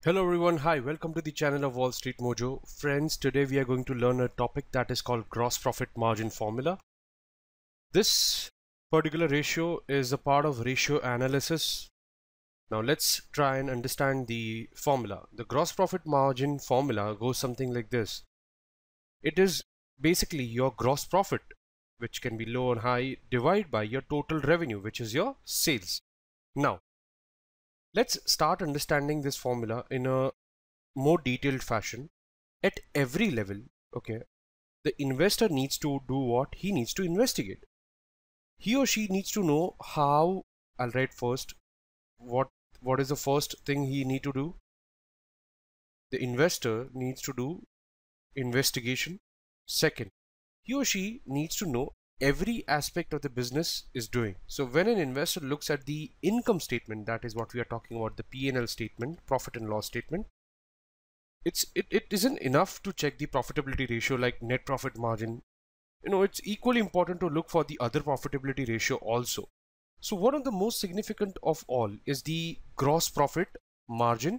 Hello everyone, hi, welcome to the channel of Wall Street Mojo. Friends, today we are going to learn a topic that is called gross profit margin formula. This particular ratio is a part of ratio analysis. Now let's try and understand the formula. The gross profit margin formula goes something like this. It is basically your gross profit, which can be low or high, divided by your total revenue, which is your sales. Now, let's start understanding this formula in a more detailed fashion. At every level, okay, the investor needs to do what? He needs to investigate. He or she needs to know how. I'll write first. What is the first thing he need to do? The investor needs to do investigation. Second, he or she needs to know every aspect of the business is doing. So when an investor looks at the income statement, that is what we are talking about, the P&L statement, profit and loss statement, it isn't enough to check the profitability ratio like net profit margin. It's equally important to look for the other profitability ratio also. So one of the most significant of all is the gross profit margin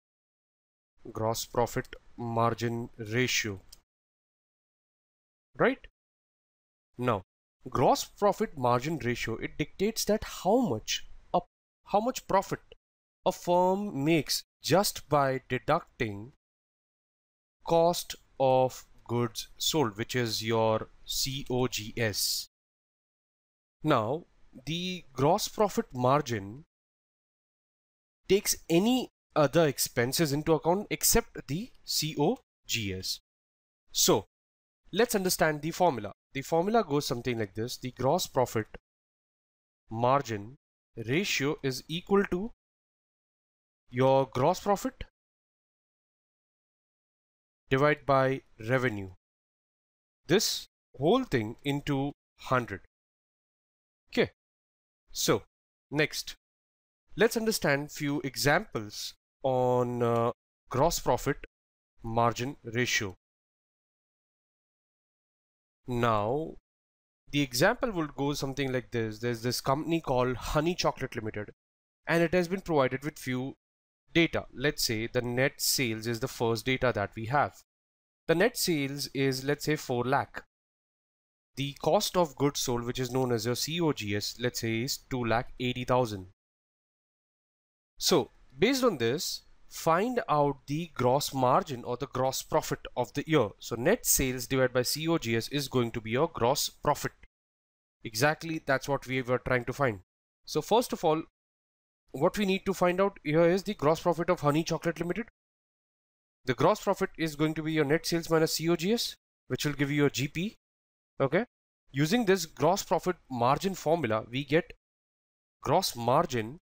ratio, right? Now, gross profit margin ratio, it dictates that how much profit a firm makes just by deducting cost of goods sold, which is your COGS. Now, the gross profit margin takes any other expenses into account except the COGS. So, let's understand the formula. The formula goes something like this. The gross profit margin ratio is equal to your gross profit divided by revenue. This whole thing into 100. Okay. So, next, let's understand few examples on gross profit margin ratio. Now, the example would go something like this. There's this company called Honey Chocolate Limited, and it has been provided with few data. Let's say the net sales is the first data that we have. The net sales is, let's say, 4 lakh. The cost of goods sold, which is known as your COGS, let's say is 2,80,000. So, based on this, find out the gross margin or the gross profit of the year. So net sales divided by COGS is going to be your gross profit. Exactly, that's what we were trying to find. So first of all, what we need to find out here is the gross profit of Honey Chocolate Limited. The gross profit is going to be your net sales minus COGS, which will give you your GP. Okay. Using this gross profit margin formula, we get gross margin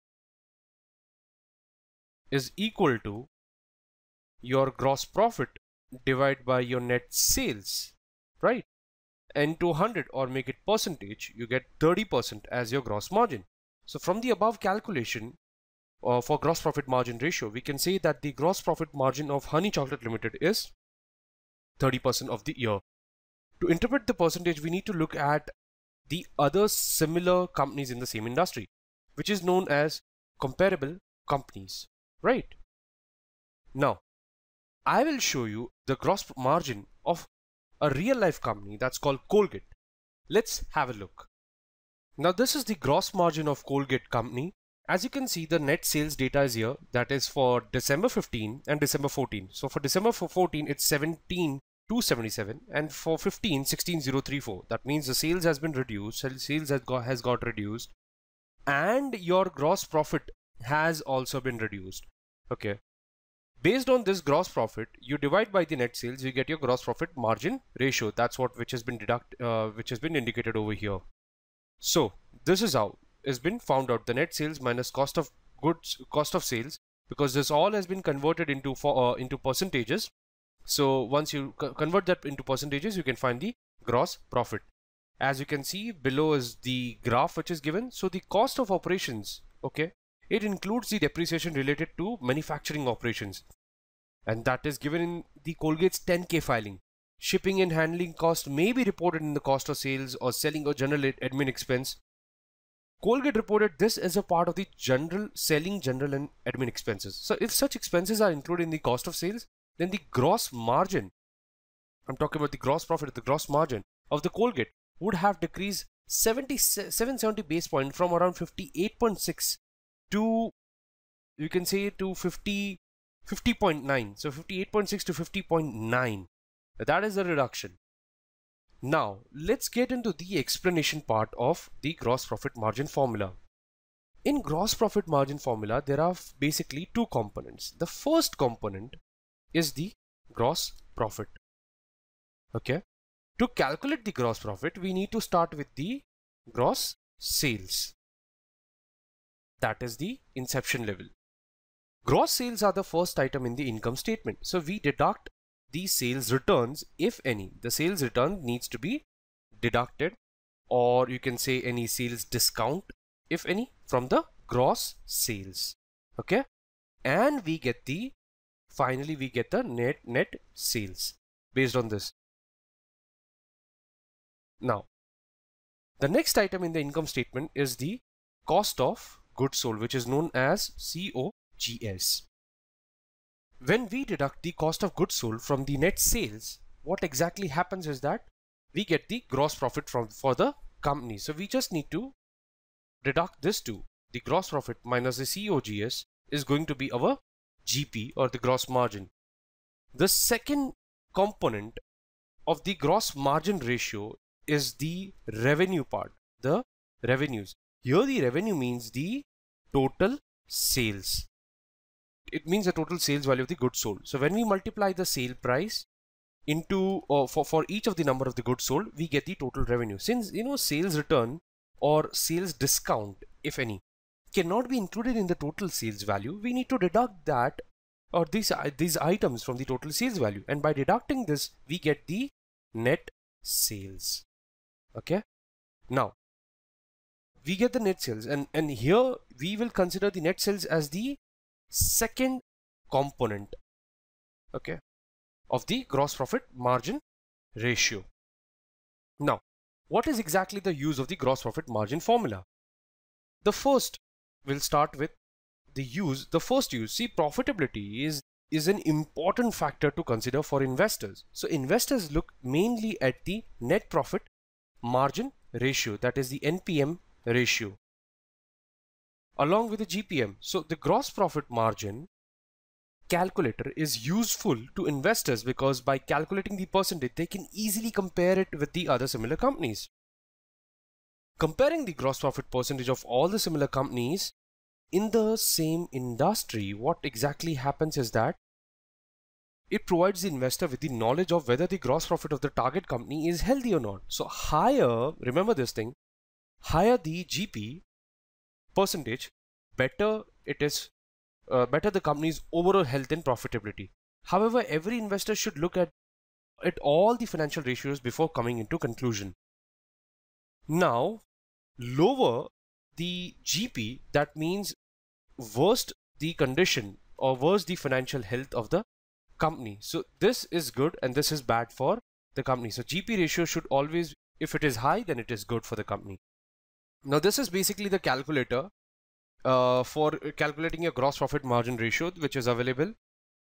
is equal to your gross profit divided by your net sales, right? And to 100, or make it percentage, you get 30% as your gross margin. So from the above calculation for gross profit margin ratio, we can say that the gross profit margin of Honey Chocolate Limited is 30% of the year. To interpret the percentage, we need to look at the other similar companies in the same industry, which is known as comparable companies. Right. Now, I will show you the gross margin of a real life company that's called Colgate. Let's have a look. Now, this is the gross margin of Colgate company. As you can see, the net sales data is here. That is for December 15 and December 14. So for December 14, it's 17,277, and for 15, 16,034. That means the sales has been reduced. Sales has got reduced, and your gross profit has also been reduced. Okay. Based on this gross profit, you divide by the net sales, you get your gross profit margin ratio. That's which has been indicated over here. So this is how it's been found out: the net sales minus cost of goods, cost of sales, because this all has been converted into percentages. So once you convert that into percentages, you can find the gross profit. As you can see below is the graph which is given. So the cost of operations, okay, it includes the depreciation related to manufacturing operations, and that is given in the Colgate's 10K filing. Shipping and handling cost may be reported in the cost of sales or selling or general admin expense. Colgate reported this as a part of the selling, general and admin expenses. So if such expenses are included in the cost of sales, then the gross margin, I'm talking about the gross profit, the gross margin of the Colgate would have decreased 770 base point from around 58.6 to, you can say, to 50.9. So 58.6 to 50.9. That is the reduction. Now let's get into the explanation part of the gross profit margin formula. In gross profit margin formula, there are basically two components. The first component is the gross profit. Okay. To calculate the gross profit, we need to start with the gross sales. That is the inception level. Gross sales are the first item in the income statement. So we deduct the sales returns, if any. The sales return needs to be deducted, or you can say any sales discount, if any, from the gross sales. Okay. And we get finally we get the net sales based on this. Now, the next item in the income statement is the cost of goods sold, which is known as COGS. When we deduct the cost of goods sold from the net sales, what exactly happens is that we get the gross profit for the company. So we just need to deduct this too. The gross profit minus the COGS is going to be our GP, or the gross margin. The second component of the gross margin ratio is the revenue part, the revenues. Here the revenue means the total sales. It means the total sales value of the goods sold. So when we multiply the sale price into for each of the number of the goods sold, we get the total revenue. Since sales return or sales discount, if any, cannot be included in the total sales value, we need to deduct that or these items from the total sales value, and by deducting this we get the net sales. Okay, now we get the net sales, and here we will consider the net sales as the second component, okay, of the gross profit margin ratio. Now, what is exactly the use of the gross profit margin formula? The first, we'll start with the use. The first use, see, profitability is an important factor to consider for investors. So investors look mainly at the net profit margin ratio, that is the NPM ratio, along with the GPM. So the gross profit margin calculator is useful to investors because by calculating the percentage, they can easily compare it with the other similar companies. Comparing the gross profit percentage of all the similar companies in the same industry, what exactly happens is that it provides the investor with the knowledge of whether the gross profit of the target company is healthy or not. So higher, remember this thing, higher the GP percentage, better it is, better the company's overall health and profitability. However, every investor should look at all the financial ratios before coming into conclusion. Now, lower the GP, that means worse the condition or worse the financial health of the company. So this is good and this is bad for the company. So GP ratio should always, if it is high, then it is good for the company. Now this is basically the calculator for calculating your gross profit margin ratio, which is available.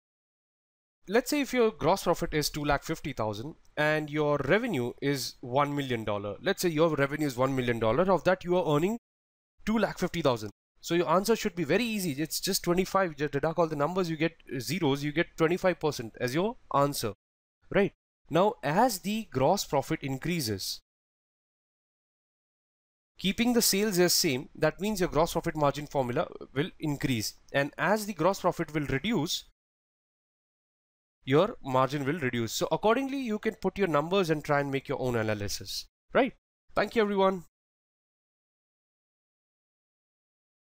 Let's say if your gross profit is 2,50,000 and your revenue is $1 million. Let's say your revenue is $1 million. Of that you are earning 2,50,000. So your answer should be very easy. It's just 25. Just deduct all the numbers, you get zeros, you get 25% as your answer, right? Now, as the gross profit increases, keeping the sales as same, that means your gross profit margin formula will increase. And as the gross profit will reduce, your margin will reduce. So accordingly, you can put your numbers and try and make your own analysis, right? Thank you, everyone.